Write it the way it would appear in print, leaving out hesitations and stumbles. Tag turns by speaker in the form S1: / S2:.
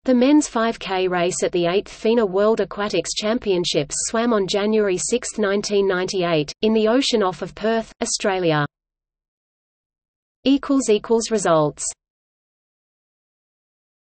S1: The men's 5K race at the 8th FINA World Aquatics Championships swam on January 6, 1998, in the ocean off of Perth, Australia. Results